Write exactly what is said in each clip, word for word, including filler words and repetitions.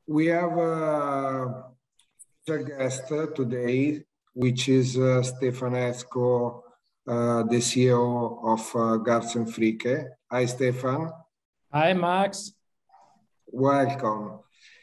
we have a special guest today, which is uh, Stefan Esco, uh, the C E O of uh, Garz and Fricke. Hi, Stefan. Hi, Max. Welcome.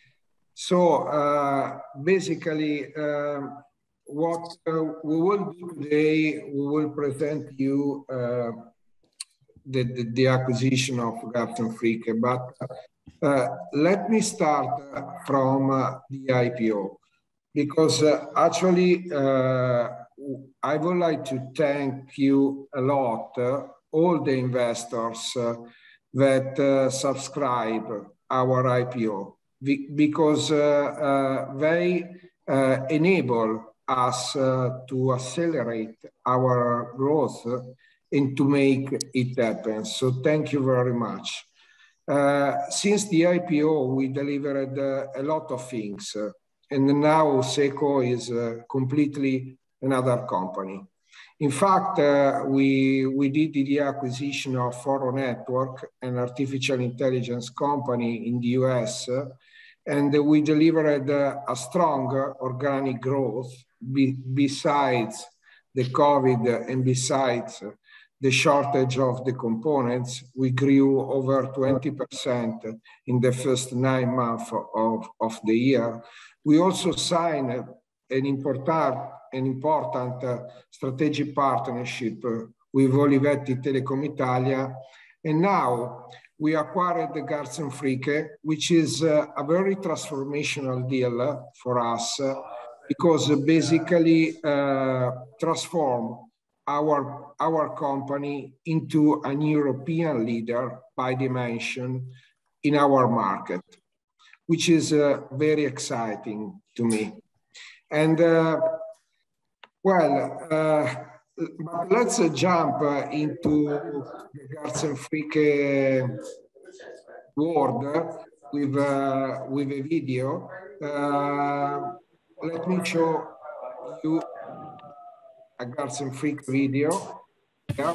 So uh, basically, uh, what uh, we will do today, we will present you uh, the, the, the acquisition of Garz and Fricke, but uh, let me start from uh, the I P O, because uh, actually uh, I would like to thank you a lot, uh, all the investors uh, that uh, subscribe our I P O, because uh, uh, they uh, enable us uh, to accelerate our growth and to make it happen. So thank you very much. Uh, since the I P O, we delivered uh, a lot of things, uh, and now SECO is uh, completely another company. In fact, uh, we, we did the acquisition of Foro Network, an artificial intelligence company in the U S, uh, and we delivered uh, a strong organic growth be, besides the COVID and besides the shortage of the components. We grew over twenty percent in the first nine months of, of the year. We also signed an important, an important uh, strategic partnership uh, with Olivetti Telecom Italia. And now we acquired the Garz and Fricke, which is uh, a very transformational deal for us uh, because basically uh, transform Our, our company into an European leader by dimension in our market, which is uh, very exciting to me. And uh, well, uh, let's uh, jump uh, into the Garz and Fricke world with, uh, with a video. Uh, let me show you a Garz and Fricke video. Yeah.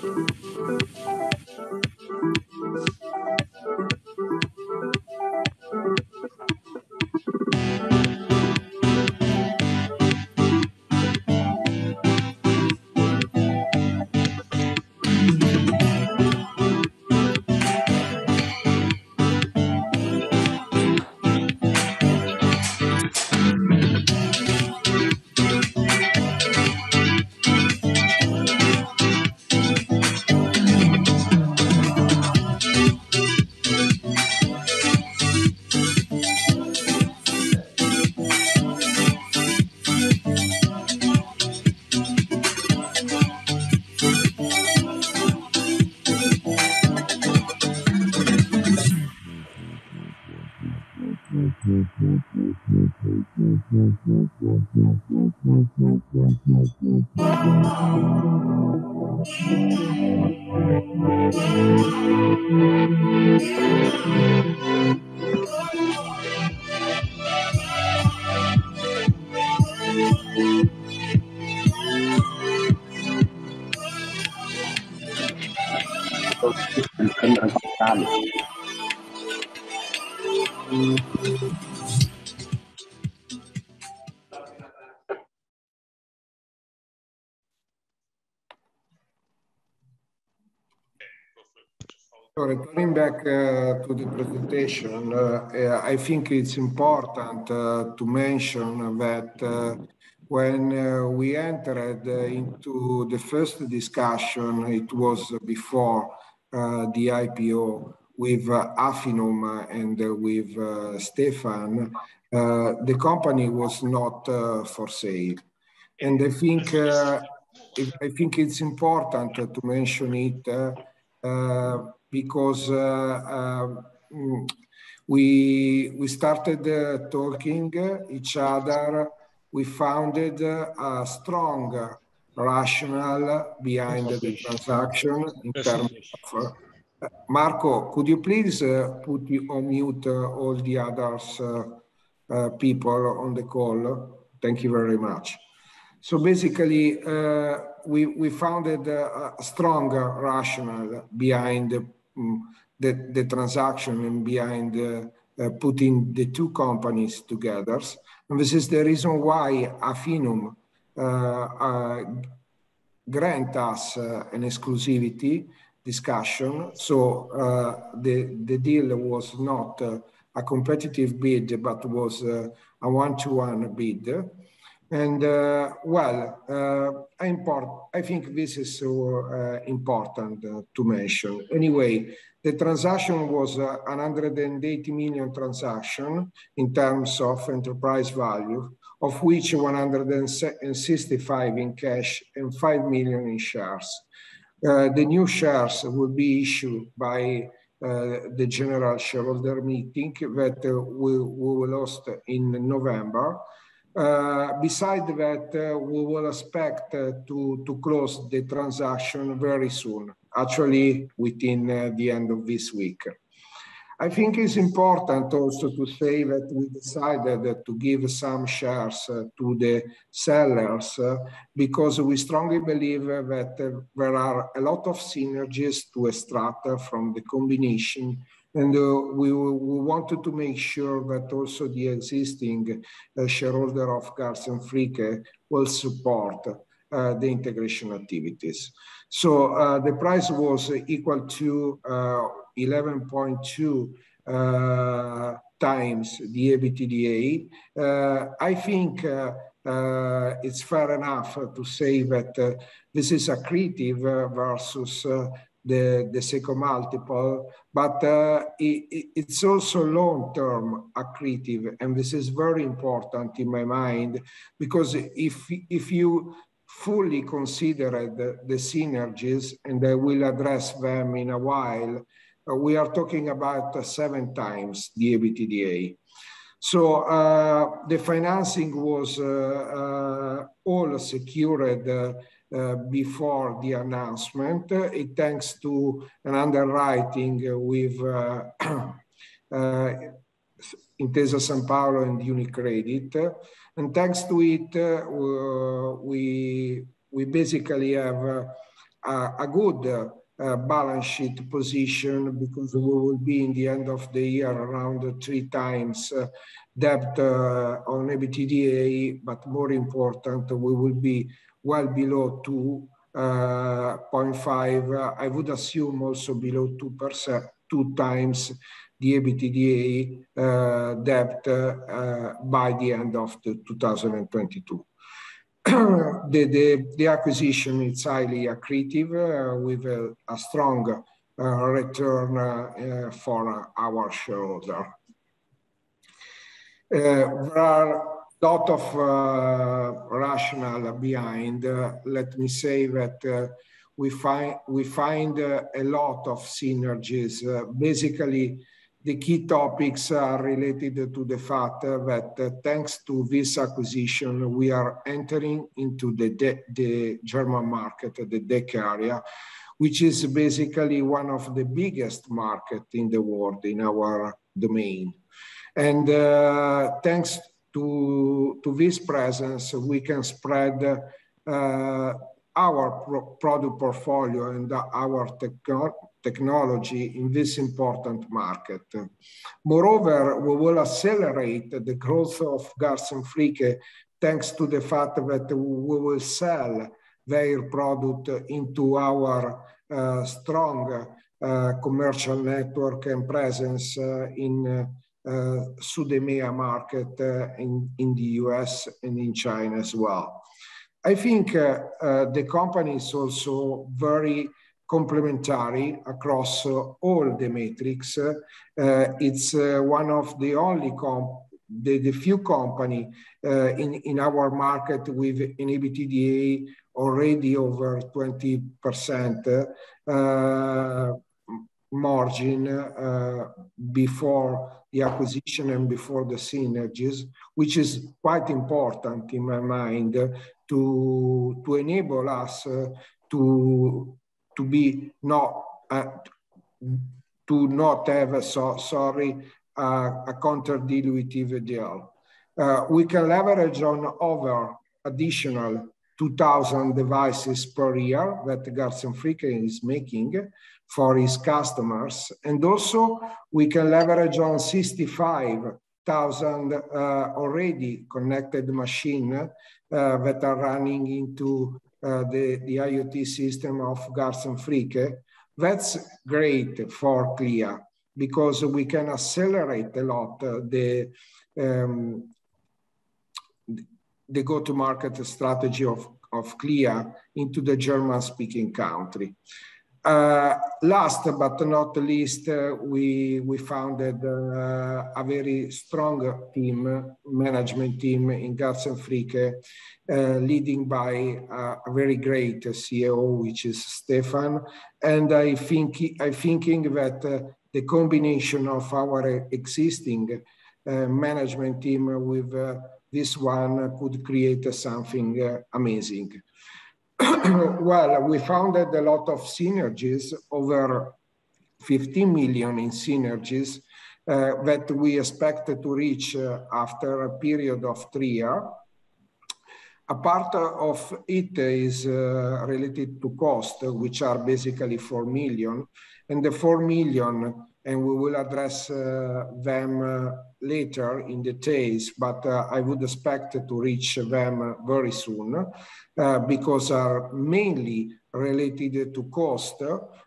So returning back uh, to the presentation, uh, I think it's important uh, to mention that uh, when uh, we entered uh, into the first discussion, it was before uh, the I P O with uh, Affinum and uh, with uh, Stefan, uh, the company was not uh, for sale. And I think, uh, I think it's important to mention it uh, uh, because uh, uh, we, we started uh, talking each other. We founded uh, a strong rationale behind the transaction in terms of... Uh, Marco, could you please uh, put you on mute uh, all the others uh, uh, people on the call? Thank you very much. So basically, uh, we, we founded a, a strong rationale behind um, the, the transaction and behind uh, uh, putting the two companies together. And this is the reason why Affinum uh, uh, grant us uh, an exclusivity discussion. So uh, the, the deal was not uh, a competitive bid, but was uh, a one-to-one bid. And uh, well, uh, I, import, I think this is so uh, important uh, to mention. Anyway, the transaction was uh, one hundred eighty million transaction in terms of enterprise value, of which one hundred sixty-five in cash and five million in shares. Uh, the new shares will be issued by uh, the general shareholder meeting that uh, we, we will host in November. Uh, besides that, uh, we will expect uh, to, to close the transaction very soon, actually within uh, the end of this week. I think it's important also to say that we decided to give some shares uh, to the sellers uh, because we strongly believe that uh, there are a lot of synergies to extract uh, from the combination. And uh, we, we wanted to make sure that also the existing uh, shareholder of Garz and Fricke will support uh, the integration activities. So uh, the price was equal to uh, eleven point two uh, times the EBITDA. Uh, I think uh, uh, it's fair enough to say that uh, this is accretive uh, versus uh, the, the SECO multiple, but uh, it, it's also long-term accretive. And this is very important in my mind, because if, if you fully consider the, the synergies, and I will address them in a while, uh, we are talking about uh, seven times the EBITDA. So uh, the financing was uh, uh, all secured uh, uh, before the announcement. Uh, it thanks to an underwriting with uh, uh, Intesa Sanpaolo and UniCredit. And thanks to it, uh, we, we basically have uh, a, a good uh, Uh, balance sheet position, because we will be in the end of the year around three times uh, debt uh, on EBITDA, but more important, we will be well below two point five. Uh, I would assume also below two percent, two times the EBITDA uh, debt uh, by the end of the two thousand twenty-two. The, the, the acquisition is highly accretive uh, with a, a strong uh, return uh, for our shareholder. Uh, there are a lot of uh, rationale behind. Uh, let me say that uh, we find, we find uh, a lot of synergies. Uh, basically, the key topics are related to the fact that uh, thanks to this acquisition, we are entering into the, the German market, the D E C area, which is basically one of the biggest markets in the world in our domain. And uh, thanks to, to this presence, we can spread uh, our pro product portfolio and our techno technology in this important market. Moreover, we will accelerate the growth of Garz and Fricke thanks to the fact that we will sell their product into our uh, strong uh, commercial network and presence uh, in uh, uh, Sud-EMEA market uh, in, in the U S and in China as well. I think uh, uh, the company is also very complementary across uh, all the metrics. Uh, it's uh, one of the only comp the, the few company uh, in, in our market with an EBITDA already over twenty percent uh, margin uh, before the acquisition and before the synergies, which is quite important in my mind to, to enable us uh, to, to be not, uh, to not have a, so, sorry, uh, a counter-dilutive deal. Uh, we can leverage on over additional two thousand devices per year that Garz and Fricke is making, for his customers. And also we can leverage on sixty-five thousand uh, already connected machine uh, that are running into uh, the, the IoT system of Garz and Fricke. That's great for Clea because we can accelerate a lot uh, the, um, the go-to-market strategy of, of Clea into the German-speaking country. Uh, last but not least, uh, we, we founded uh, a very strong team, management team in Garz and Fricke, uh, leading by uh, a very great C E O, which is Stefan. And I think, I'm thinking that uh, the combination of our existing uh, management team with uh, this one could create something uh, amazing. Well, we founded a lot of synergies, over fifteen million in synergies uh, that we expect to reach uh, after a period of three years. A part of it is uh, related to cost, which are basically four million, and the four million, and we will address uh, them uh, later in details, but uh, I would expect to reach them very soon uh, because are mainly related to cost,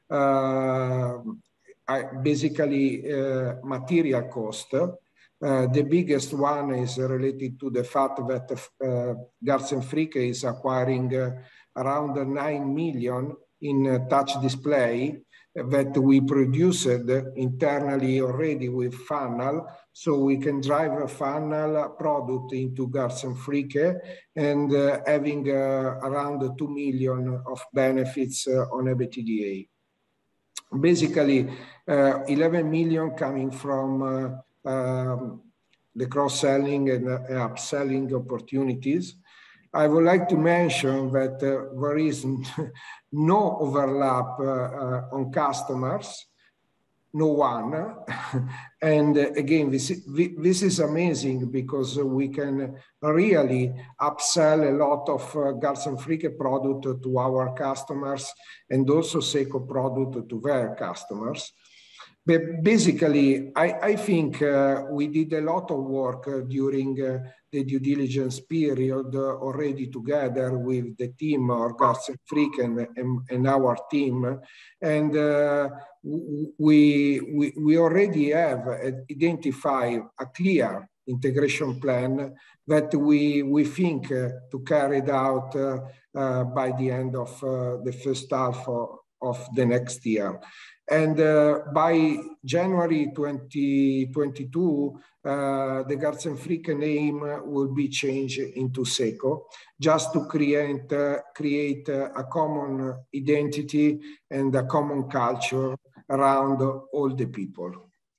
uh, I, basically uh, material cost. Uh, the biggest one is related to the fact that uh, Garz and Fricke is acquiring uh, around nine million in uh, touch display that we produced internally already with funnel, so we can drive a funnel product into Garz and Fricke and uh, having uh, around two million of benefits uh, on EBITDA. Basically, uh, eleven million coming from uh, um, the cross-selling and uh, upselling opportunities. I would like to mention that uh, there is no overlap uh, uh, on customers, no one. And uh, again, this, this is amazing because we can really upsell a lot of uh, Garz and Fricke product to our customers and also SECO product to their customers. But basically, I, I think uh, we did a lot of work uh, during uh, the due diligence period uh, already together with the team of Garz and Fricke and, and, and our team. And uh, we, we, we already have identified a clear integration plan that we, we think uh, to carry it out uh, uh, by the end of uh, the first half of, of the next year. And uh, by January twenty twenty-two, uh, the Garz and Fricke name will be changed into SECO, just to create, uh, create uh, a common identity and a common culture around all the people.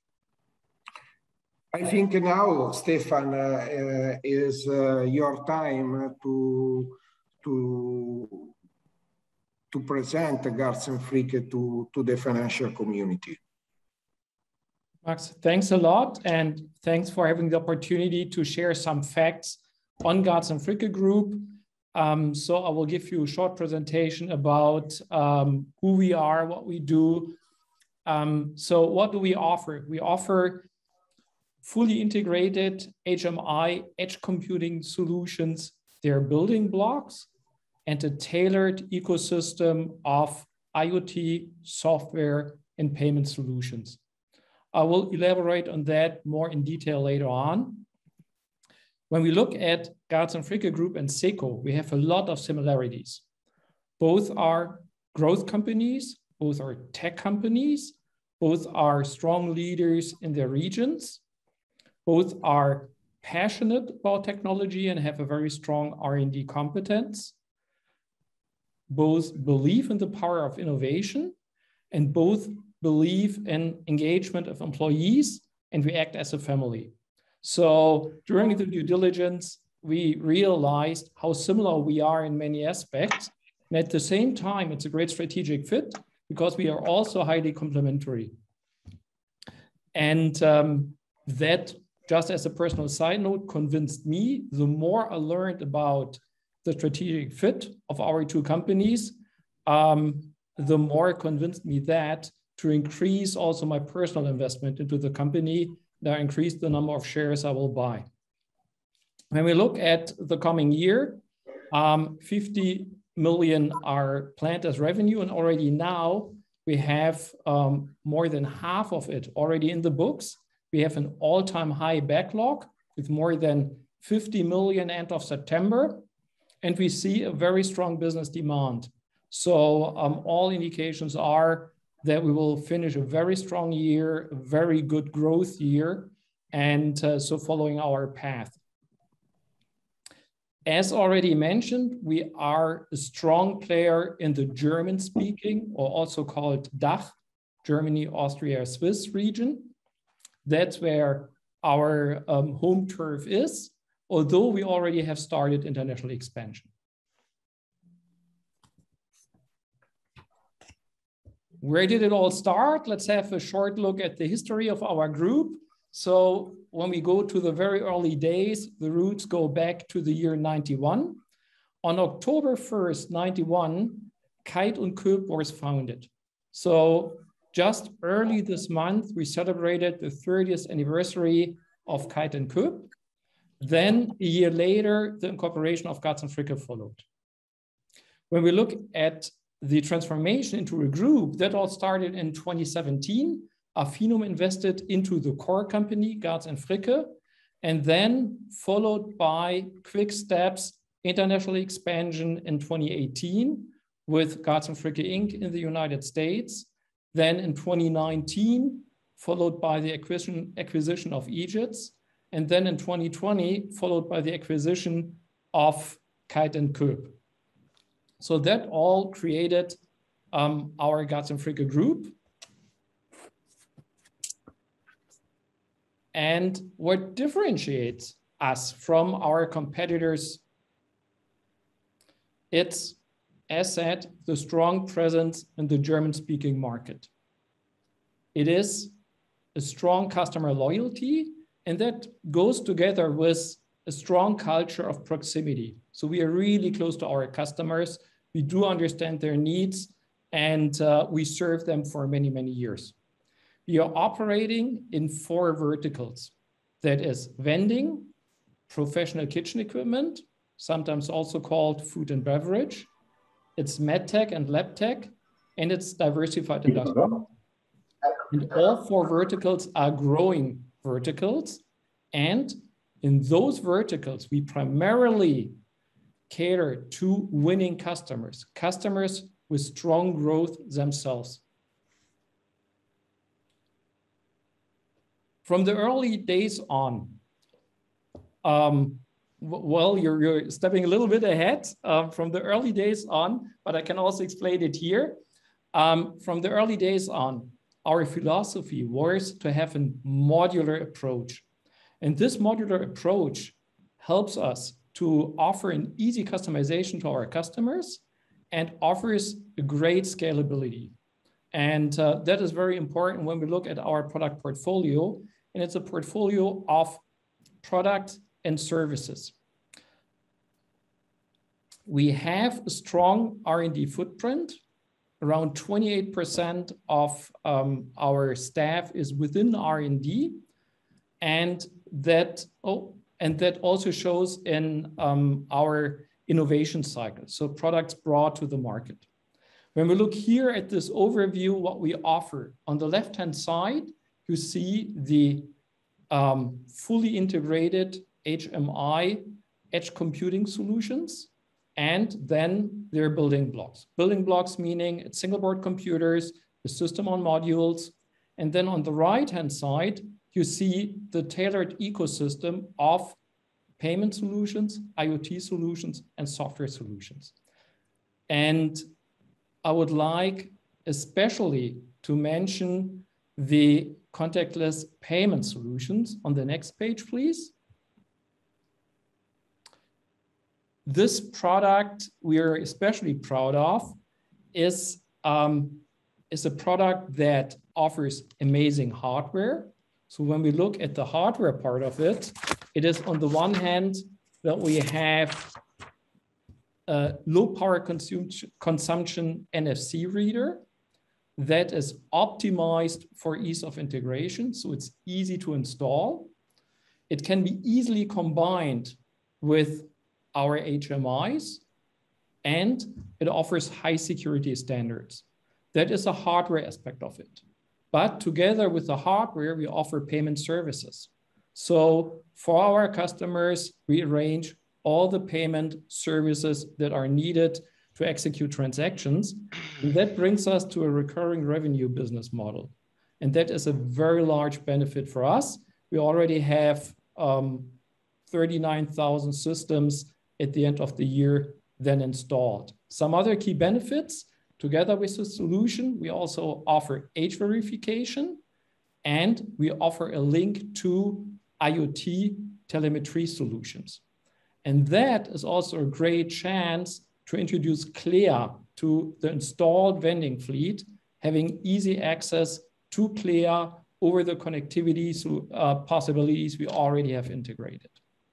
I think now, Stefan, uh, uh, is uh, your time to, to to present Garz and Fricke to, to the financial community. Max, thanks a lot. And thanks for having the opportunity to share some facts on Garz and Fricke Group. Um, so I will give you a short presentation about um, who we are, what we do. Um, so what do we offer? We offer fully integrated H M I, edge computing solutions. They're building blocks and a tailored ecosystem of IoT, software, and payment solutions. I will elaborate on that more in detail later on. When we look at Garz and Fricke Group and SECO, we have a lot of similarities. Both are growth companies, both are tech companies, both are strong leaders in their regions, both are passionate about technology and have a very strong R and D competence. Both believe in the power of innovation, and both believe in engagement of employees, and we act as a family. So during the due diligence, we realized how similar we are in many aspects. And at the same time, it's a great strategic fit because we are also highly complementary. And um, that, just as a personal side note, convinced me. The more I learned about the strategic fit of our two companies, um, the more convinced me that to increase also my personal investment into the company, that increase the number of shares I will buy. When we look at the coming year, um, fifty million are planned as revenue, and already now we have um, more than half of it already in the books. We have an all-time high backlog with more than fifty million end of September, and we see a very strong business demand. So um, all indications are that we will finish a very strong year, a very good growth year, and uh, so following our path. As already mentioned, we are a strong player in the German-speaking, or also called D A C H, Germany, Austria, Swiss region. That's where our um, home turf is, although we already have started international expansion. Where did it all start? Let's have a short look at the history of our group. So when we go to the very early days, the roots go back to the year ninety-one. On October first, ninety-one, Kite und Köp was founded. So just early this month, we celebrated the thirtieth anniversary of Kite und Köp. Then a year later, the incorporation of Garz und Fricke followed. When we look at the transformation into a group, that all started in twenty seventeen. Affinum invested into the core company, Garz und Fricke, and then followed by quick steps, international expansion in twenty eighteen with Garz und Fricke Incorporated in the United States. Then in twenty nineteen, followed by the acquisition, acquisition of Egypt. And then in twenty twenty, followed by the acquisition of Kite und Köp. So that all created um, our Garz und Fricke group. And what differentiates us from our competitors, it's, as said, the strong presence in the German-speaking market. It is a strong customer loyalty, and that goes together with a strong culture of proximity. So we are really close to our customers. We do understand their needs, and uh, we serve them for many, many years. We are operating in four verticals. That is vending, professional kitchen equipment, sometimes also called food and beverage. It's medtech and labtech, and it's diversified industrial. And all four verticals are growing verticals. And in those verticals, we primarily cater to winning customers, customers with strong growth themselves. From the early days on, um, well, you're, you're stepping a little bit ahead uh, from the early days on, but I can also explain it here. Um, from the early days on, our philosophy was to have a modular approach. And this modular approach helps us to offer an easy customization to our customers and offers a great scalability. And uh, that is very important when we look at our product portfolio. And it's a portfolio of products and services. We have a strong R and D footprint. Around twenty-eight percent of um, our staff is within R and D. And that, oh, and that also shows in um, our innovation cycle. So products brought to the market. When we look here at this overview, what we offer, on the left-hand side, you see the um, fully integrated H M I, edge computing solutions, and then their building blocks. Building blocks meaning it's single board computers, the system on modules, and then on the right-hand side, you see the tailored ecosystem of payment solutions, IoT solutions, and software solutions. And I would like especially to mention the contactless payment solutions. On the next page, please. This product we are especially proud of is, um, is a product that offers amazing hardware. So when we look at the hardware part of it, it is on the one hand that we have a low power consum consumption N F C reader that is optimized for ease of integration. So it's easy to install. It can be easily combined with our H M Is, and it offers high security standards. That is a hardware aspect of it. But together with the hardware, we offer payment services. So for our customers, we arrange all the payment services that are needed to execute transactions. And that brings us to a recurring revenue business model. And that is a very large benefit for us. We already have um, thirty-nine thousand systems at the end of the year then installed. Some other key benefits, together with the solution, we also offer age verification, and we offer a link to IoT telemetry solutions. And that is also a great chance to introduce Clea to the installed vending fleet, having easy access to Clea over the connectivity so, uh, possibilities we already have integrated.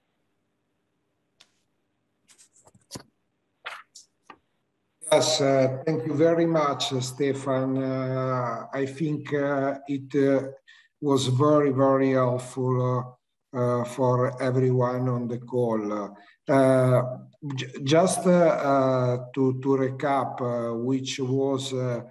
Yes, uh, thank you very much, Stefan. Uh, I think uh, it uh, was very, very helpful uh, uh, for everyone on the call. Uh, just uh, uh, to, to recap, uh, which was uh,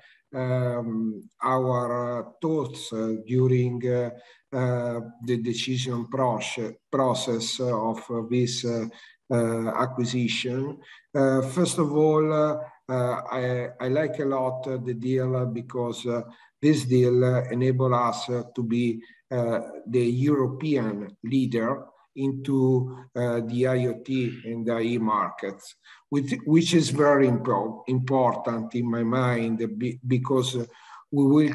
um, our uh, thoughts uh, during uh, uh, the decision process, process of uh, this uh, uh, acquisition. Uh, first of all, uh, Uh, I, I like a lot uh, the deal because uh, this deal uh, enables us uh, to be uh, the European leader into uh, the IoT and the I E markets, which, which is very impo important in my mind because uh, we will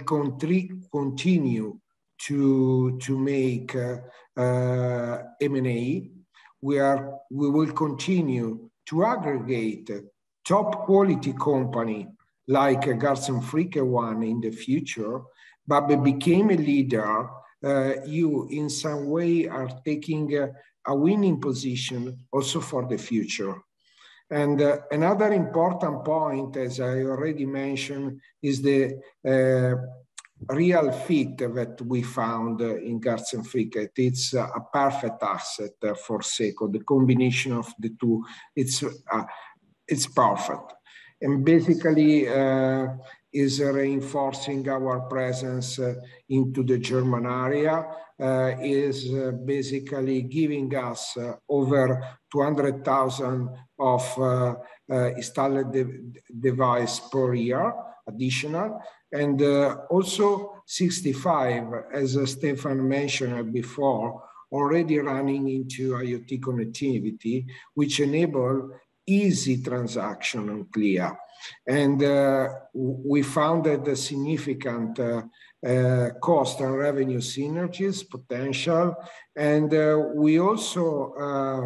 continue to, to make uh, uh, M and A. We, are, we will continue to aggregate top quality company like Garz and Fricke one in the future, but became a leader. Uh, you in some way are taking a, a winning position also for the future. And uh, another important point, as I already mentioned, is the uh, real fit that we found in Garz and Fricke. It's a perfect asset for SECO. The combination of the two, it's uh, it's perfect. And basically uh, is reinforcing our presence uh, into the German area, uh, is uh, basically giving us uh, over two hundred thousand of uh, uh, installed de device per year, additional, and uh, also sixty-five, as uh, Stefan mentioned before, already running into IoT connectivity, which enable easy transaction on Clea. And uh, we found that the significant uh, uh, cost and revenue synergies potential. And uh, we also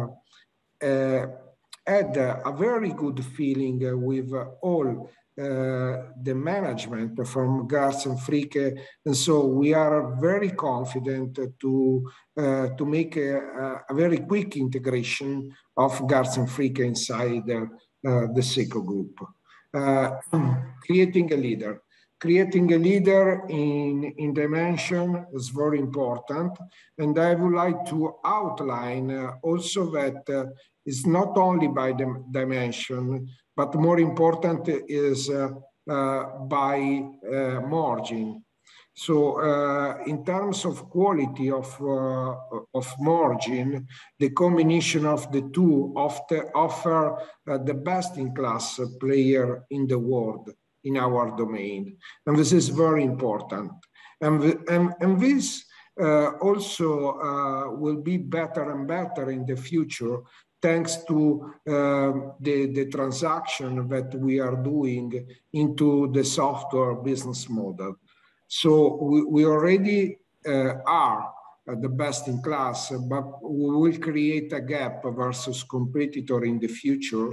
uh, uh, had a very good feeling with all Uh, the management from Garz and Fricke, and so we are very confident to uh, to make a, a very quick integration of Garz and Fricke inside uh, uh, the SECO group. Uh, creating a leader, creating a leader in in dimension is very important, and I would like to outline uh, also that uh, it's not only by the dimension, but more important is uh, uh, by uh, margin. So uh, in terms of quality of, uh, of margin, the combination of the two often offer uh, the best-in-class player in the world in our domain. And this is very important. And, and, and this uh, also uh, will be better and better in the future thanks to uh, the, the transaction that we are doing into the software business model. So we, we already uh, are the best in class, but we will create a gap versus competitor in the future,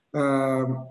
um,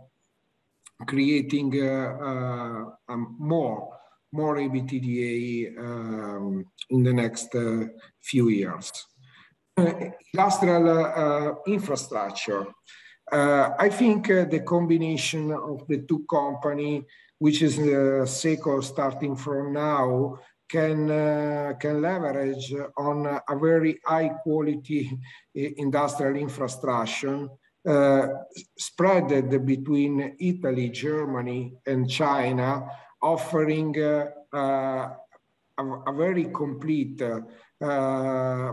creating uh, uh, more, more E B T D A um, in the next uh, few years. Uh, industrial uh, infrastructure. Uh, I think uh, the combination of the two companies, which is uh, SECO starting from now, can, uh, can leverage on a very high quality industrial infrastructure uh, spread between Italy, Germany, and China, offering uh, uh, a, a very complete uh,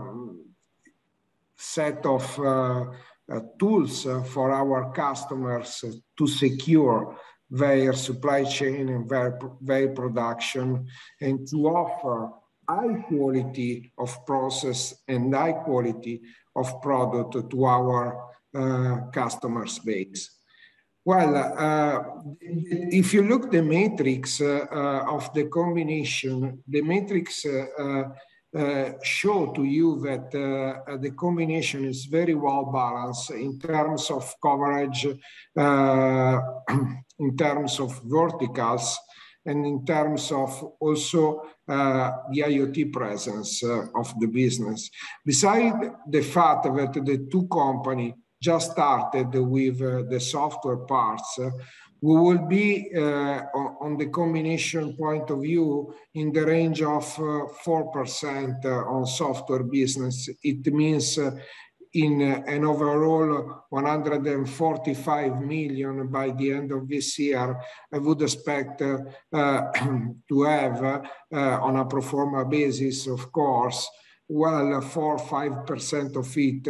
set of uh, uh, tools uh, for our customers to secure their supply chain and their, their production, and to offer high quality of process and high quality of product to our uh, customers base. Well, uh, if you look the matrix uh, uh, of the combination, the matrix uh, uh, uh, show to you that uh, the combination is very well balanced in terms of coverage, uh, in terms of verticals, and in terms of also uh, the IoT presence uh, of the business. Besides the fact that the two companies just started with uh, the software parts, uh, we will be uh, on the combination point of view in the range of uh, four percent uh, on software business. It means uh, in uh, an overall one hundred forty-five million by the end of this year, I would expect uh, uh, to have uh, uh, on a pro forma basis, of course, well, four or five percent of it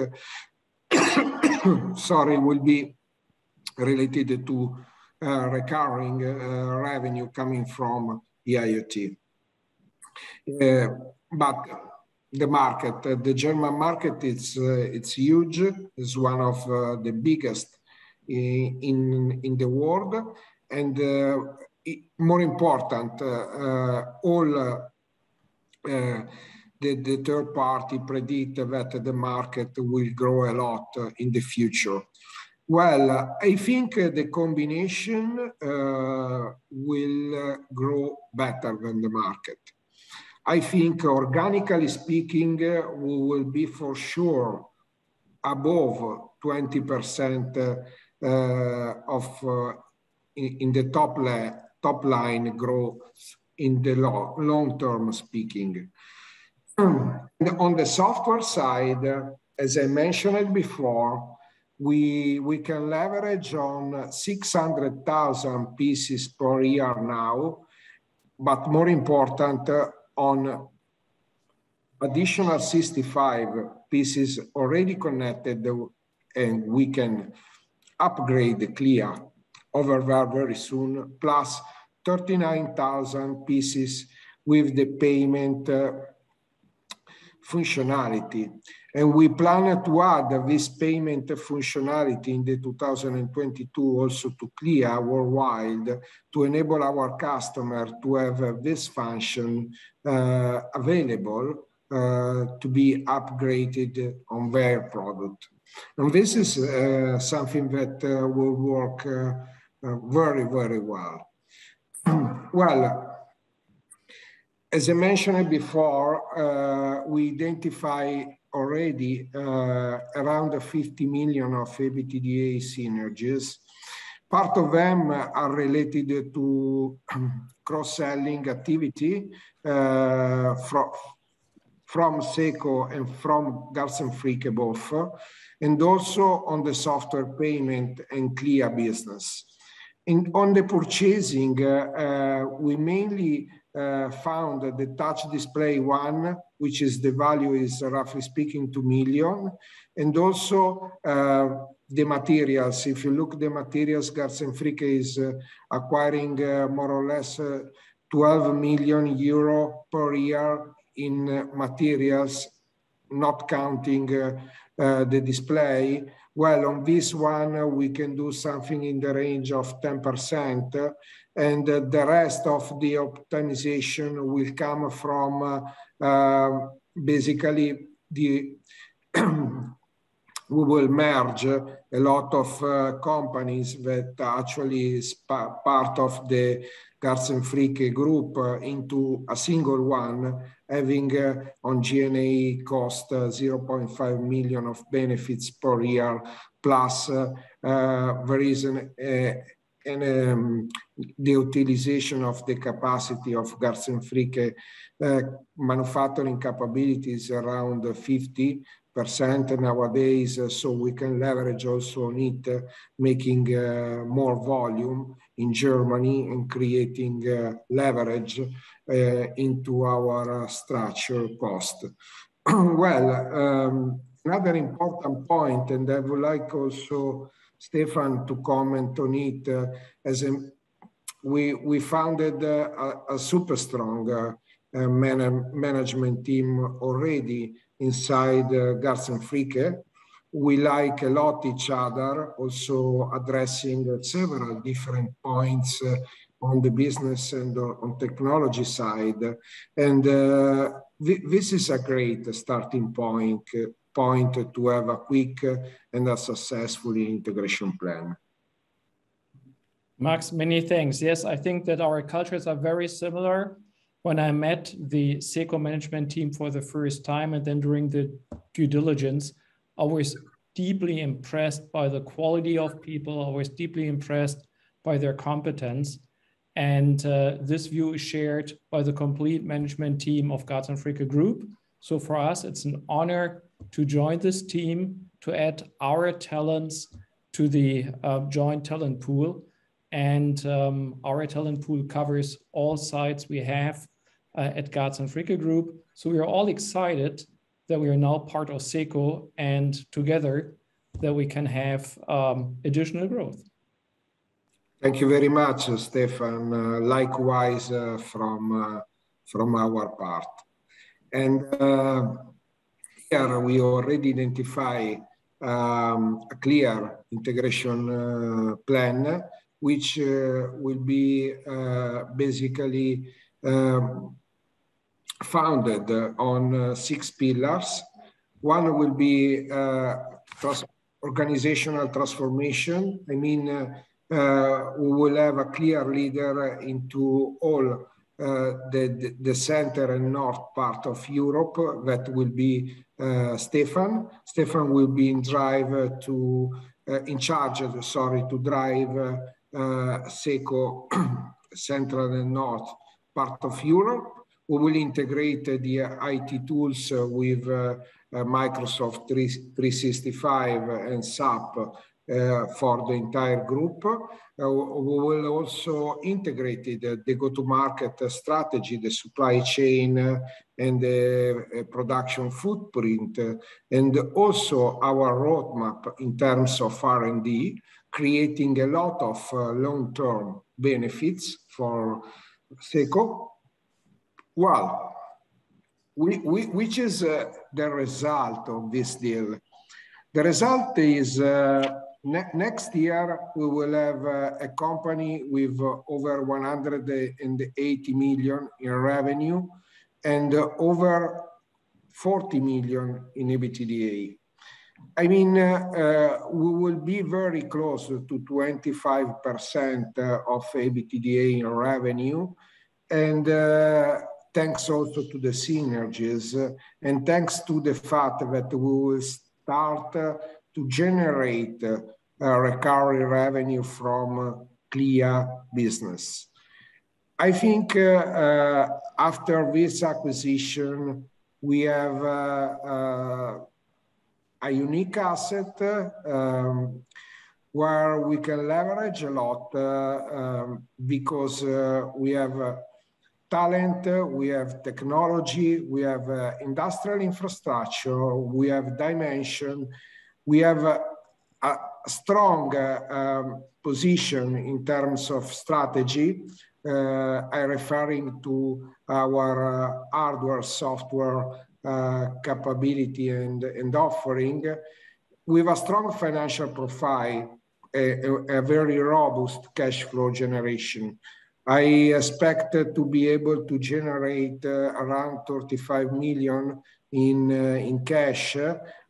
sorry, will be related to uh, recurring uh, revenue coming from the IoT. Uh, but the market, uh, the German market, it's, uh, it's huge. It's one of uh, the biggest in, in, in the world. And uh, it, more important, uh, uh, all uh, uh, The, the third party predict that the market will grow a lot uh, in the future. Well, I think uh, the combination uh, will uh, grow better than the market. I think organically speaking, uh, we will be for sure above twenty percent uh, uh, of uh, in, in the top, top line growth in the lo long term speaking. And on the software side, as I mentioned before, we, we can leverage on six hundred thousand pieces per year now, but more important, uh, on additional sixty-five pieces already connected, and we can upgrade Clea over there very soon, plus thirty-nine thousand pieces with the payment uh, functionality. And we plan to add this payment functionality in the two thousand twenty-two also to Clea worldwide to enable our customer to have this function uh, available uh, to be upgraded on their product. And this is uh, something that uh, will work uh, uh, very, very well. Well, as I mentioned before, uh, we identify already uh, around fifty million of EBITDA synergies. Part of them are related to cross-selling activity uh, from, from SECO and from Garz and Fricke both, and also on the software payment and Clea business. And on the purchasing, uh, uh, we mainly Uh, found the touch display one, which is the value is roughly speaking two million, and also uh, the materials. If you look the materials, Garz and Fricke is uh, acquiring uh, more or less uh, twelve million euro per year in uh, materials, not counting uh, uh, the display. Well, on this one, uh, we can do something in the range of ten percent. Uh, and uh, the rest of the optimization will come from uh, uh, basically the, we will merge a lot of uh, companies that actually is pa part of the Garz and Fricke group uh, into a single one, having uh, on G and A cost uh, zero point five million of benefits per year, plus uh, uh, there is an, uh, an, um, the utilization of the capacity of Garz and Fricke uh, manufacturing capabilities around fifty percent nowadays, uh, so we can leverage also on it, uh, making uh, more volume in Germany and creating uh, leverage uh, into our uh, structure cost. Well, um, another important point, and I would like also Stefan to comment on it, uh, as a, we, we founded uh, a, a super strong uh, uh, man management team already inside uh, Garz and Fricke. We like a lot each other, also addressing uh, several different points uh, on the business and uh, on technology side. And uh, th this is a great starting point, uh, point to have a quick uh, and a successful integration plan. Max, many thanks. Yes, I think that our cultures are very similar. When I met the SECO management team for the first time, and then during the due diligence, I was deeply impressed by the quality of people. I was deeply impressed by their competence. And uh, this view is shared by the complete management team of Garz and Fricke Group. So for us, it's an honor to join this team, to add our talents to the uh, joint talent pool. And um, our talent pool covers all sites we have uh, at Garz and Fricke Group. So we are all excited that we are now part of SECO, and together that we can have um, additional growth. Thank you very much, Stefan. Uh, likewise uh, from, uh, from our part. And uh, here we already identify um, a clear integration uh, plan, which uh, will be uh, basically um, founded on uh, six pillars. One will be uh, trans organizational transformation. I mean, uh, uh, we will have a clear leader into all uh, the, the center and north part of Europe. That will be uh, Stefan. Stefan will be in drive to, uh, in charge, sorry, to drive uh, uh, SECO central and north part of Europe. We will integrate uh, the I T tools uh, with uh, uh, Microsoft three sixty-five and S A P uh, for the entire group. Uh, we will also integrate the, the go-to-market strategy, the supply chain, uh, and the uh, production footprint, uh, and also our roadmap in terms of R and D, creating a lot of uh, long-term benefits for SECO. Well, we, we, which is uh, the result of this deal? The result is uh, ne next year we will have uh, a company with uh, over one hundred eighty million in revenue and uh, over forty million in EBITDA. I mean, uh, uh, we will be very close to twenty-five percent of EBITDA in revenue, and uh, thanks also to the synergies, uh, and thanks to the fact that we will start uh, to generate uh, uh, recurring revenue from uh, CLIA business. I think uh, uh, after this acquisition, we have uh, uh, a unique asset uh, um, where we can leverage a lot uh, um, because uh, we have uh, talent, we have technology, we have uh, industrial infrastructure, we have dimension, we have uh, a strong uh, um, position in terms of strategy. Uh, I'm referring to our uh, hardware, software uh, capability and, and offering, with a strong financial profile, a, a, a very robust cash flow generation. I expect to be able to generate uh, around thirty-five million in, uh, in cash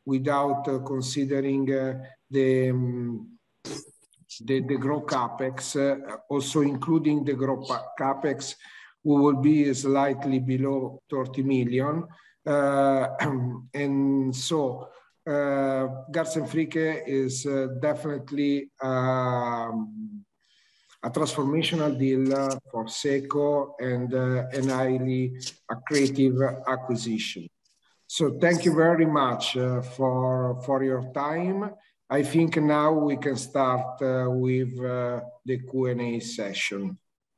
without uh, considering uh, the, um, the, the growth CapEx, uh, also including the growth CapEx, we will be slightly below thirty million. Uh, and so uh, Garz and Fricke is uh, definitely um, a transformational deal uh, for SECO and uh, an highly accretive acquisition. So thank you very much uh, for, for your time. I think now we can start uh, with uh, the Q and A session.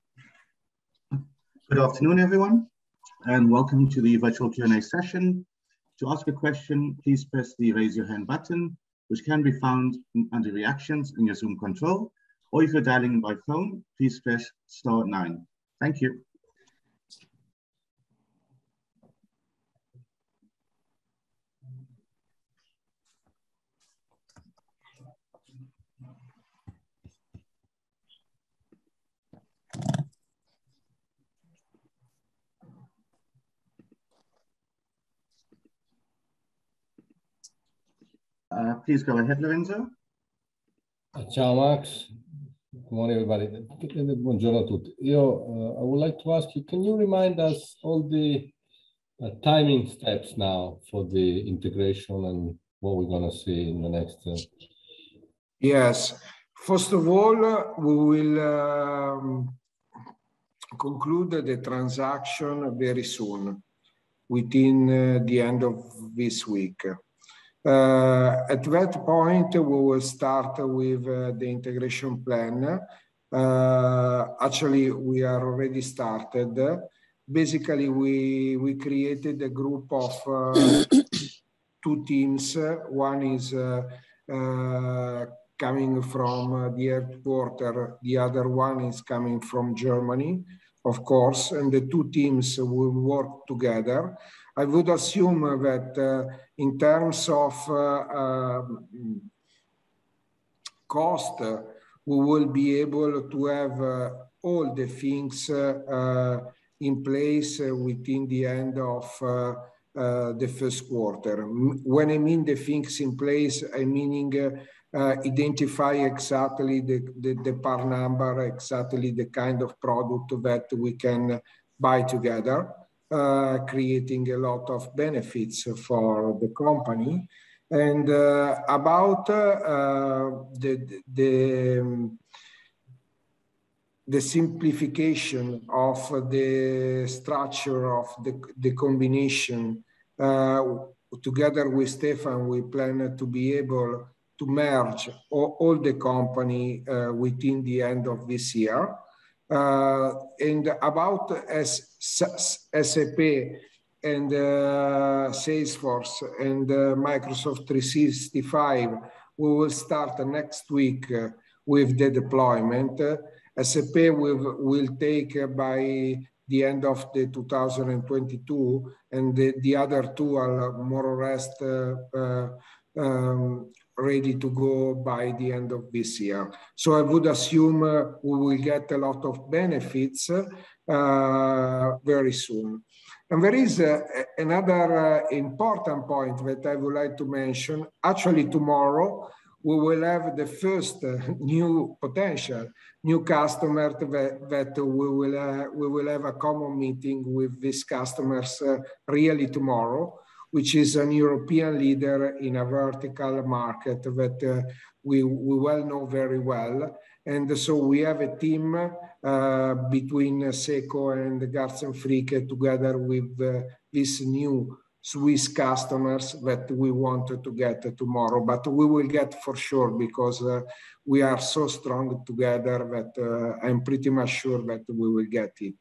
Good afternoon, everyone, and welcome to the virtual Q and A session. To ask a question, please press the raise your hand button, which can be found under reactions in your Zoom control, or if you're dialing by phone, please press star nine. Thank you. Uh, please go ahead, Lorenzo. Ciao Max, good morning everybody. Buongiorno a tutti. Io, uh, I would like to ask you, can you remind us all the uh, timing steps now for the integration and what we're going to see in the next? Uh... Yes, first of all, we will um, conclude the transaction very soon, within uh, the end of this week. Uh, at that point, we will start with uh, the integration plan. Uh, actually, we are already started. Basically, we, we created a group of uh, two teams. One is uh, uh, coming from the headquarters, the other one is coming from Germany, of course, and the two teams will work together. I would assume that uh, in terms of uh, uh, cost, uh, we will be able to have uh, all the things uh, uh, in place uh, within the end of uh, uh, the first quarter. When I mean the things in place, I meaning uh, uh, identify exactly the, the, the part number, exactly the kind of product that we can buy together. Uh, creating a lot of benefits for the company. And uh, about uh, the, the, the simplification of the structure of the, the combination, uh, together with Stefan, we plan to be able to merge all, all the company uh, within the end of this year. Uh, and about S A P and uh, Salesforce and uh, Microsoft three sixty-five, we will start next week uh, with the deployment. Uh, S A P will, will take uh, by the end of the two thousand twenty-two, and the, the other two are more or less uh, uh, um, ready to go by the end of this year. So I would assume uh, we will get a lot of benefits uh, very soon. And there is uh, another uh, important point that I would like to mention. Actually, tomorrow, we will have the first uh, new potential new customer that, that we, will, uh, we will have a common meeting with these customers uh, really tomorrow, which is an European leader in a vertical market that uh, we, we well know very well. And so we have a team uh, between SECO and Garz and Fricke together with uh, these new Swiss customers that we wanted to get tomorrow, but we will get for sure because uh, we are so strong together that uh, I'm pretty much sure that we will get it.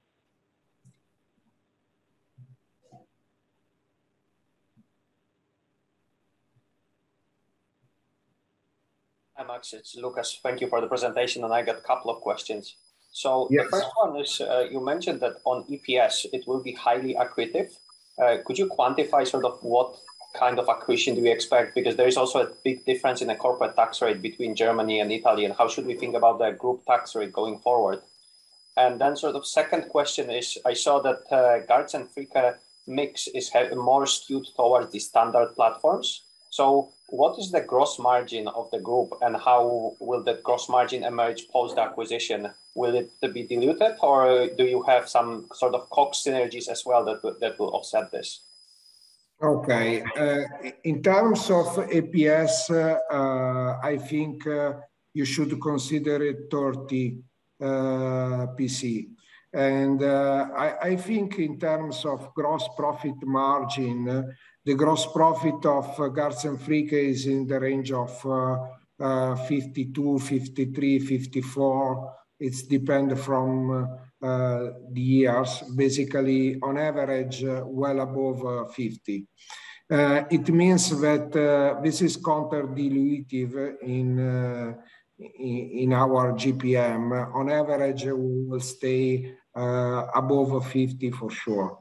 Hi, Max, it's Lucas. Thank you for the presentation, and I got a couple of questions. So yes. The first one is, uh, you mentioned that on E P S, it will be highly accretive. Uh, could you quantify sort of what kind of accretion do we expect? Because there is also a big difference in the corporate tax rate between Germany and Italy, and how should we think about the group tax rate going forward? And then sort of second question is, I saw that uh, Garz and Fricke mix is more skewed towards the standard platforms. So what is the gross margin of the group, and how will the gross margin emerge post-acquisition? Will it be diluted, or do you have some sort of cost synergies as well that, that will offset this? Okay. Uh, in terms of A P S, uh, uh, I think uh, you should consider it thirty uh, P C. And uh, I, I think in terms of gross profit margin, uh, the gross profit of uh, Garz and Fricke is in the range of uh, uh, fifty-two, fifty-three, fifty-four. It's depend from uh, uh, the years, basically on average, uh, well above uh, fifty. Uh, it means that uh, this is counter-dilutive in, uh, in, in our G P M. On average, we will stay uh, above fifty for sure.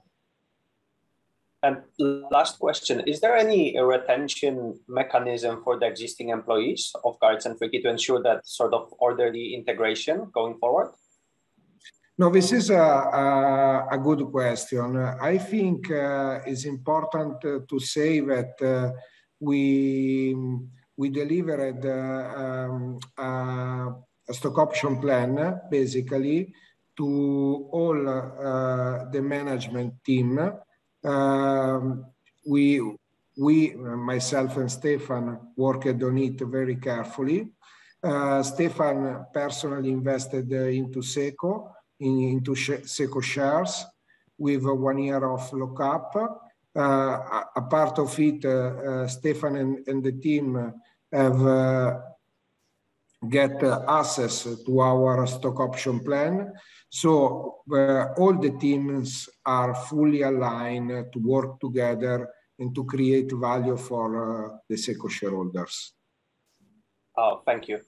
And last question, is there any retention mechanism for the existing employees of Garz and Fricke to ensure that sort of orderly integration going forward? No, this is a, a, a good question. I think uh, it's important uh, to say that uh, we, we delivered uh, um, a, a stock option plan, basically, to all uh, the management team. Um, we, we, myself and Stefan, worked on it very carefully. Uh, Stefan personally invested uh, into SECO, in, into SECO shares with uh, one year of lockup. Uh, a, a part of it, uh, uh, Stefan and, and the team have uh, get uh, access to our stock option plan. So uh, all the teams are fully aligned to work together and to create value for uh, the SECO shareholders. Oh, thank you.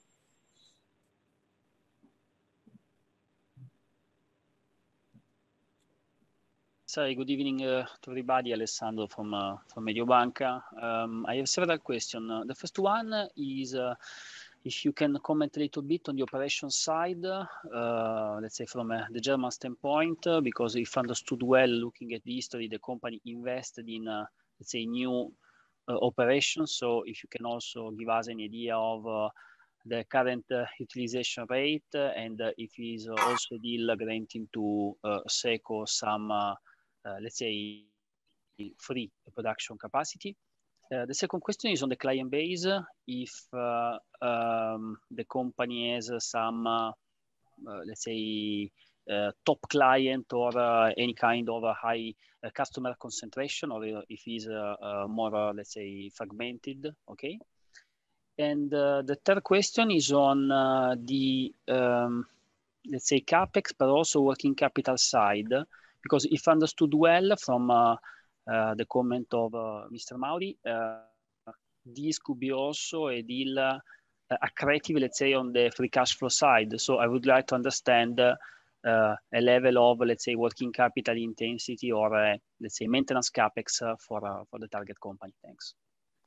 So, good evening uh, to everybody. Alessandro from uh, from Mediobanca. Um, I have several questions. Uh, the first one is uh, if you can comment a little bit on the operation side, uh, let's say from uh, the German standpoint, uh, because if understood well, looking at the history, the company invested in, uh, let's say, new uh, operations. So if you can also give us an idea of uh, the current uh, utilization rate uh, and uh, if it is also a deal granting to uh, SECO some, uh, uh, let's say, free production capacity. Uh, the second question is on the client base. If uh, um, the company has some, uh, uh, let's say, uh, top client or uh, any kind of a high uh, customer concentration, or if it's uh, uh, more, uh, let's say, fragmented, okay? And uh, the third question is on uh, the, um, let's say, CapEx, but also working capital side, because if understood well from uh, Uh, the comment of uh, Mister Mauri, uh, this could be also a deal uh, accretive, let's say, on the free cash flow side. So I would like to understand uh, uh, a level of, let's say, working capital intensity or, uh, let's say, maintenance CapEx uh, for, uh, for the target company. Thanks.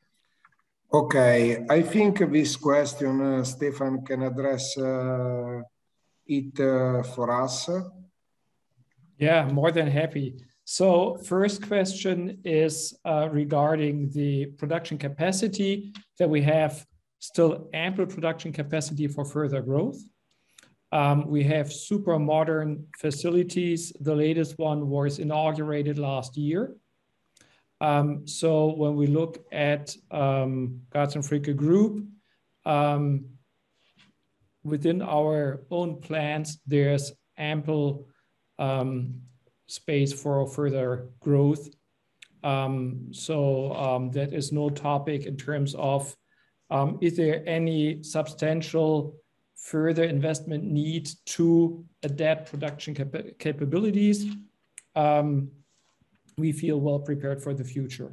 Okay, I think this question, uh, Stefan can address uh, it uh, for us. Yeah, more than happy. So first question is uh, regarding the production capacity, that we have still ample production capacity for further growth. Um, we have super modern facilities. The latest one was inaugurated last year. Um, so when we look at um, Garz and Fricke Group, um, within our own plants, there's ample um, space for further growth. Um, so um, that is no topic in terms of, um, is there any substantial further investment need to adapt production cap capabilities? Um, we feel well prepared for the future.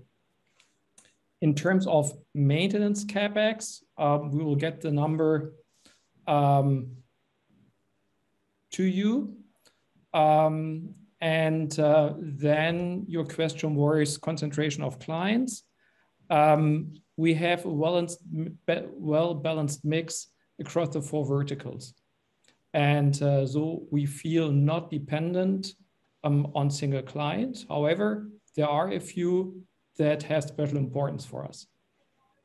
In terms of maintenance CapEx, um, we will get the number um, to you. Um, And uh, then your question was concentration of clients. Um, we have a well-balanced well-balanced mix across the four verticals. And uh, so we feel not dependent um, on single clients. However, there are a few that have special importance for us.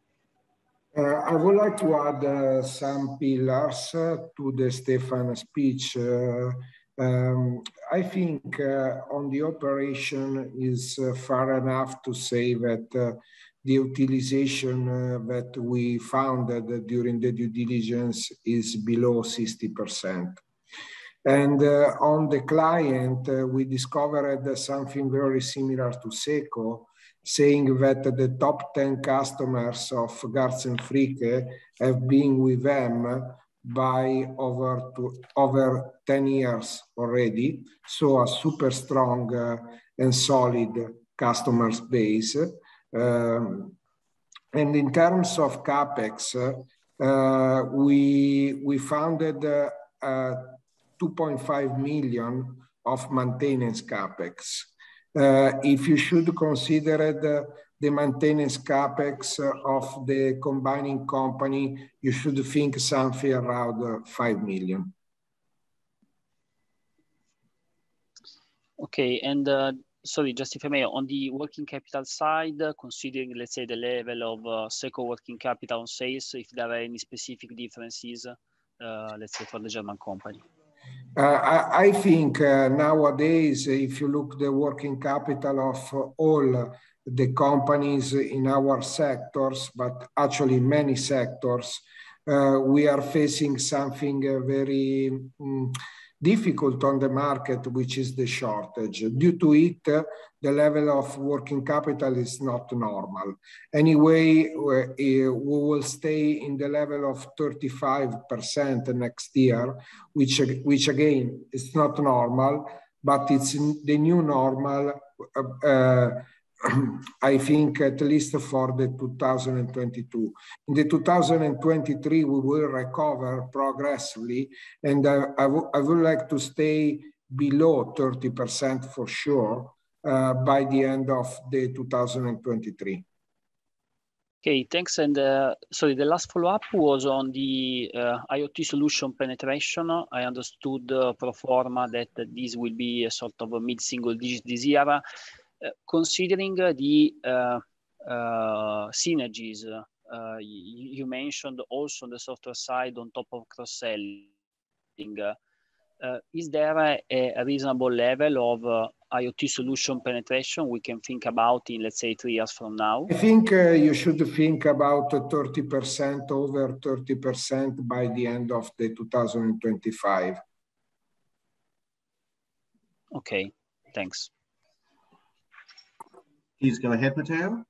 Uh, I would like to add uh, some pillars uh, to the Stefan speech. Uh, um, I think uh, on the operation is uh, far enough to say that uh, the utilization uh, that we found uh, during the due diligence is below sixty percent. And uh, on the client, uh, we discovered something very similar to SECO, saying that the top ten customers of Garz and Fricke have been with them by over to, over ten years already. So a super strong uh, and solid customer base. Um, and in terms of CapEx, uh, we, we founded uh, uh, two point five million of maintenance CapEx. Uh, if you should consider the, the maintenance CapEx of the combining company, you should think something around uh, five million. Okay, and uh, sorry, just if I may, on the working capital side, uh, considering, let's say, the level of uh, SECO working capital on sales, if there are any specific differences, uh, let's say, for the German company. Uh, I, I think uh, nowadays, if you look the working capital of uh, all the companies in our sectors, but actually many sectors, uh, we are facing something uh, very um, difficult on the market, which is the shortage. Due to it, uh, the level of working capital is not normal. Anyway, uh, we will stay in the level of thirty-five percent next year, which, which again, is not normal, but it's the new normal, uh, uh, I think at least for the two thousand twenty-two. In the two thousand twenty-three, we will recover progressively, and I, I, I would like to stay below thirty percent for sure uh, by the end of the two thousand twenty-three. Okay, thanks. And uh, sorry, the last follow-up was on the uh, IoT solution penetration. I understood uh, pro forma that this will be a sort of a mid-single digit this year. Uh, considering uh, the uh, uh, synergies uh, you, you mentioned also on the software side on top of cross-selling, uh, uh, is there a, a reasonable level of uh, IoT solution penetration we can think about in, let's say, three years from now? I think uh, you should think about thirty percent, over thirty percent by the end of the two thousand twenty-five. Okay, thanks. Please go ahead, Matteo.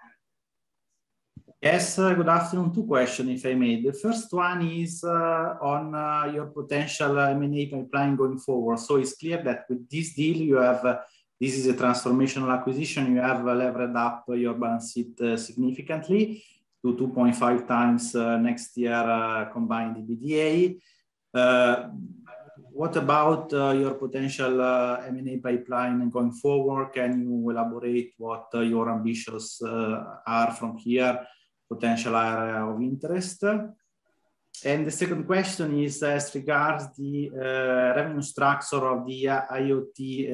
Yes, uh, good afternoon. Two questions, if I may. The first one is uh, on uh, your potential M and A pipeline going forward. So it's clear that with this deal, you have, uh, this is a transformational acquisition, you have uh, levered up your balance sheet uh, significantly to two point five times uh, next year uh, combined EBITDA. Uh, What about uh, your potential uh, M and A pipeline going forward? Can you elaborate what uh, your ambitions uh, are from here, potential area of interest? And the second question is as regards the uh, revenue structure of the uh, IoT uh,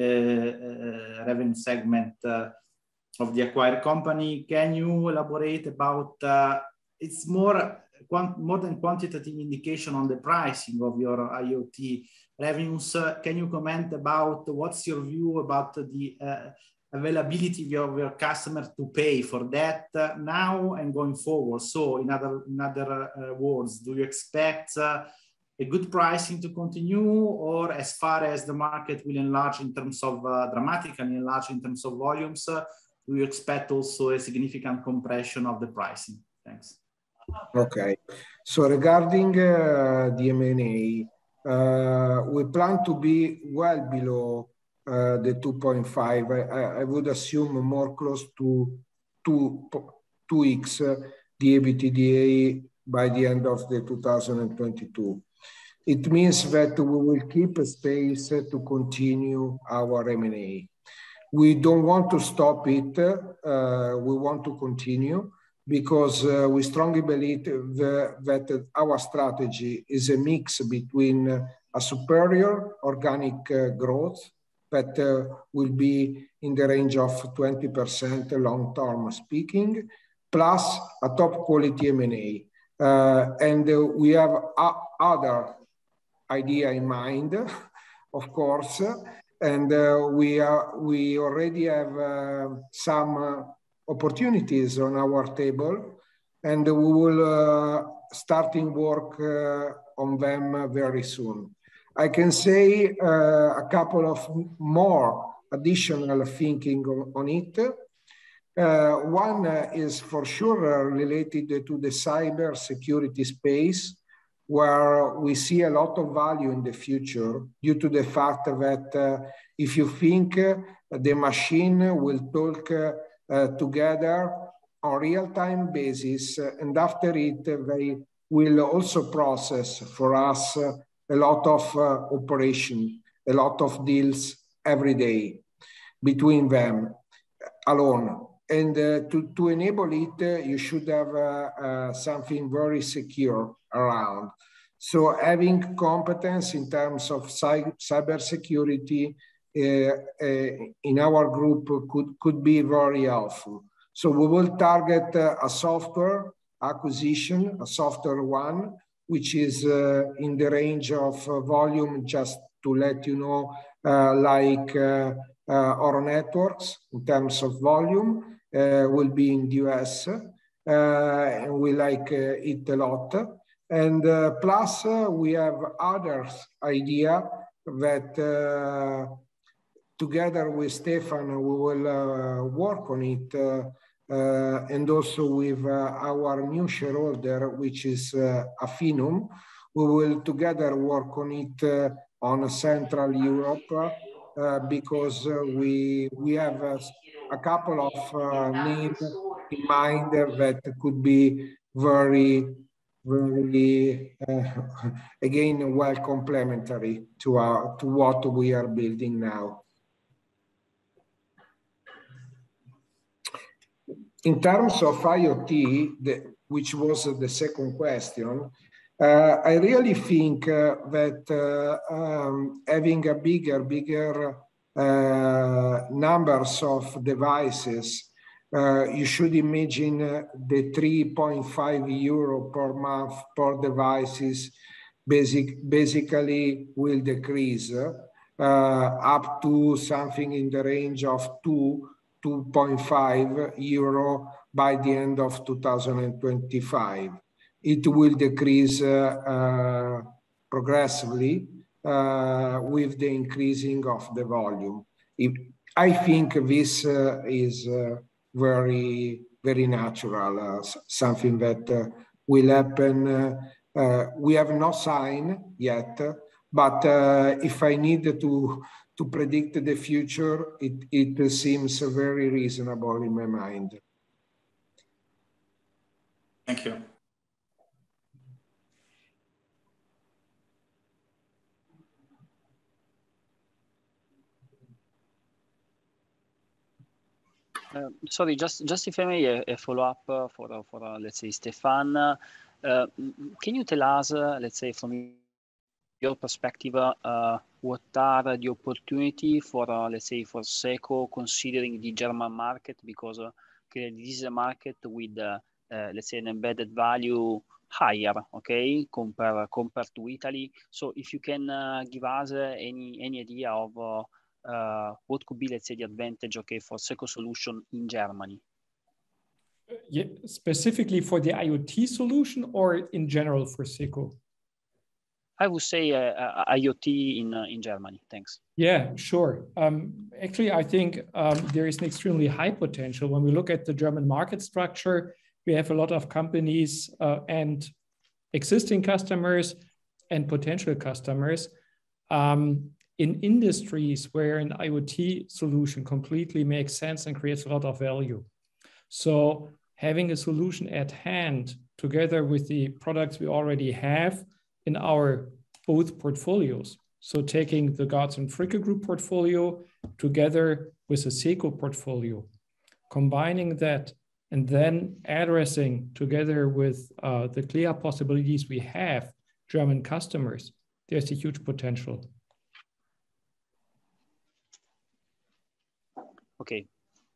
uh, revenue segment uh, of the acquired company. Can you elaborate about, uh, it's more, more than quantitative indication on the pricing of your IoT revenues. Uh, can you comment about what's your view about the uh, availability of your customers to pay for that uh, now and going forward? So in other, in other uh, words, do you expect uh, a good pricing to continue, or as far as the market will enlarge in terms of uh, dramatically enlarge in terms of volumes, uh, do you expect also a significant compression of the pricing? Thanks. Okay, so regarding uh, the M and A, uh, we plan to be well below uh, the two point five. I, I would assume more close to two, two X uh, the EBITDA by the end of the two thousand twenty-two. It means that we will keep a space to continue our M and A. We don't want to stop it. Uh, we want to continue, because uh, we strongly believe the, that our strategy is a mix between uh, a superior organic uh, growth that uh, will be in the range of twenty percent long-term speaking, plus a top quality M and A. Uh, and uh, we have other idea in mind, of course, and uh, we are we already have uh, some uh, opportunities on our table, and we will uh, starting work uh, on them very soon. I can say uh, a couple of more additional thinking on, on it. Uh, one uh, is for sure uh, related to the cyber security space, where we see a lot of value in the future due to the fact that uh, if you think uh, the machine will talk uh, uh, together on real-time basis, uh, and after it, uh, they will also process for us uh, a lot of uh, operation, a lot of deals every day between them alone. And uh, to, to enable it, uh, you should have uh, uh, something very secure around. So having competence in terms of cyber security uh, uh, in our group could, could be very helpful. So we will target uh, a software acquisition, a software one, which is uh, in the range of uh, volume, just to let you know, uh, like uh, uh, our networks in terms of volume. Uh, will be in the U S, uh, and we like uh, it a lot. And uh, plus, uh, we have other idea that uh, together with Stefan, we will uh, work on it, uh, uh, and also with uh, our new shareholder, which is uh, Affinum. We will together work on it uh, on Central Europe, uh, because uh, we, we have uh, a couple of uh, names in mind that could be very, very, uh, again, well complementary to, our, to what we are building now. In terms of IoT, the, which was the second question, uh, I really think uh, that uh, um, having a bigger, bigger uh, numbers of devices, uh, you should imagine uh, the three point five euro per month per devices basic, basically will decrease uh, up to something in the range of two, two point five euro by the end of two thousand twenty-five. It will decrease uh, uh, progressively uh, with the increasing of the volume. If, I think this uh, is uh, very, very natural, uh, something that uh, will happen. Uh, uh, we have no sign yet, but uh, if I need to, to predict the future, it, it seems very reasonable in my mind. Thank you. Uh, sorry, just just if I may, a, a follow up uh, for uh, for uh, let's say Stefan. Uh, can you tell us, uh, let's say, from your perspective, uh, what are the opportunity for uh, let's say for SECO considering the German market, because uh, this is a market with uh, uh, let's say an embedded value higher, okay, compared compared to Italy. So if you can uh, give us uh, any any idea of uh, Uh, what could be, let's say, the advantage, okay, for SECO solution in Germany? Yeah, specifically for the IoT solution or in general for SECO? I would say uh, uh, IoT in uh, in Germany. Thanks. Yeah, sure. Um, actually, I think um, there is an extremely high potential. When we look at the German market structure, we have a lot of companies uh, and existing customers and potential customers. Um, in industries where an IoT solution completely makes sense and creates a lot of value. So having a solution at hand together with the products we already have in our both portfolios. So taking the Garz and Fricke Group portfolio together with the SECO portfolio, combining that and then addressing together with uh, the clear possibilities we have German customers, there's a huge potential. Okay,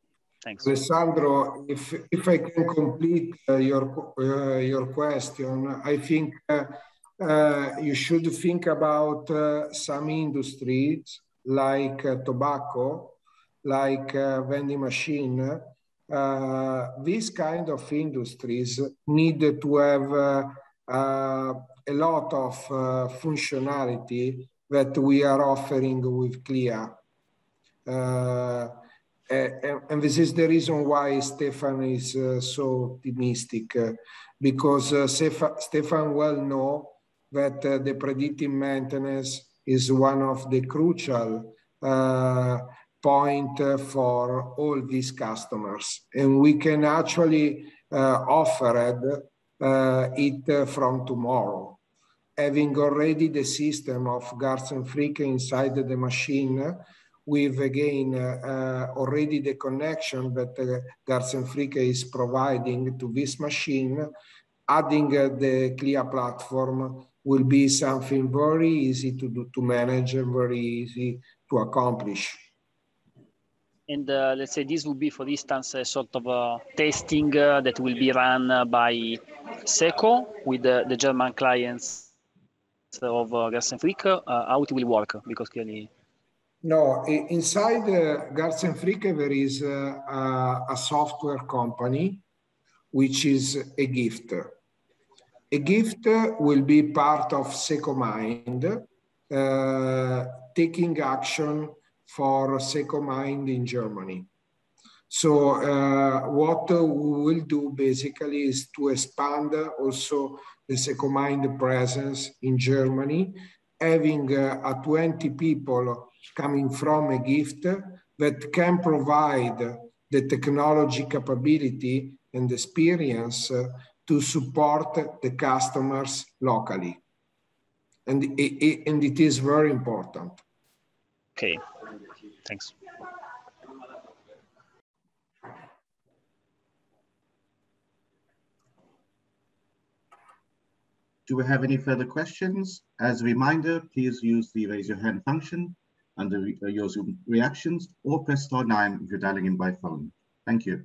Thanks. Alessandro, if, if I can complete uh, your, uh, your question, I think uh, uh, you should think about uh, some industries like uh, tobacco, like uh, vending machine. Uh, these kind of industries need to have uh, uh, a lot of uh, functionality that we are offering with Clea. Uh, and, and this is the reason why Stefan is uh, so optimistic, uh, because uh, Stefan well know that uh, the predictive maintenance is one of the crucial uh, point uh, for all these customers. And we can actually uh, offer it, uh, it uh, from tomorrow. Having already the system of Garz and Fricke inside the machine, with again uh, already the connection that uh, Garz and Fricke is providing to this machine, adding uh, the Clea platform will be something very easy to do, to manage, and very easy to accomplish. And uh, let's say this would be, for instance, a sort of uh, testing uh, that will be run uh, by SECO with uh, the German clients of uh, Garz and Fricke. Uh, how it will work? Because clearly. No, inside uh, Garz and Fricke there is uh, a, a software company, which is a gift. A gift will be part of SecoMind, uh, taking action for SecoMind in Germany. So uh, what we will do basically is to expand also the SecoMind presence in Germany, having uh, a twenty people coming from a gift that can provide the technology capability and experience uh, to support the customers locally. And it, it, and it is very important. Okay, thanks. Do we have any further questions? As a reminder, please use the raise your hand function under your Zoom reactions, or press star nine if you're dialing in by phone. Thank you.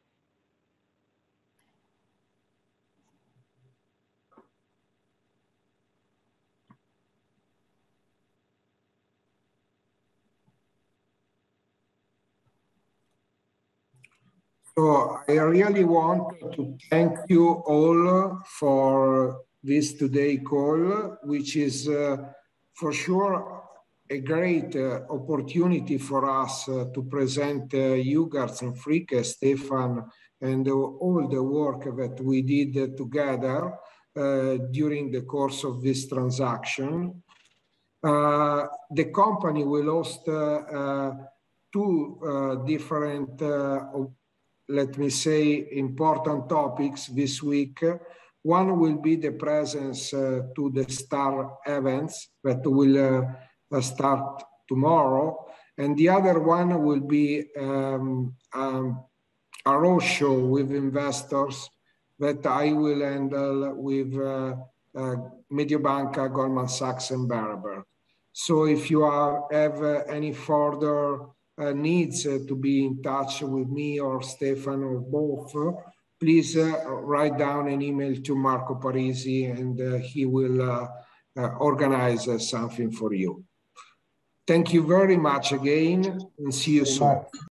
So I really want to thank you all for this today call, which is uh, for sure a great uh, opportunity for us uh, to present uh, you, Garz and Fricke, Stefan, and uh, all the work that we did uh, together uh, during the course of this transaction. Uh, the company will host uh, uh, two uh, different uh, let me say, important topics this week. One will be the presence uh, to the STAR events that will uh, start tomorrow. And the other one will be um, um, a roadshow with investors that I will handle with uh, uh, Mediobanca, Goldman Sachs, and Berenberg. So if you are, have uh, any further Uh, needs uh, to be in touch with me or Stefan or both, uh, please uh, write down an email to Marco Parisi, and uh, he will uh, uh, organize uh, something for you. Thank you very much again, and see you soon.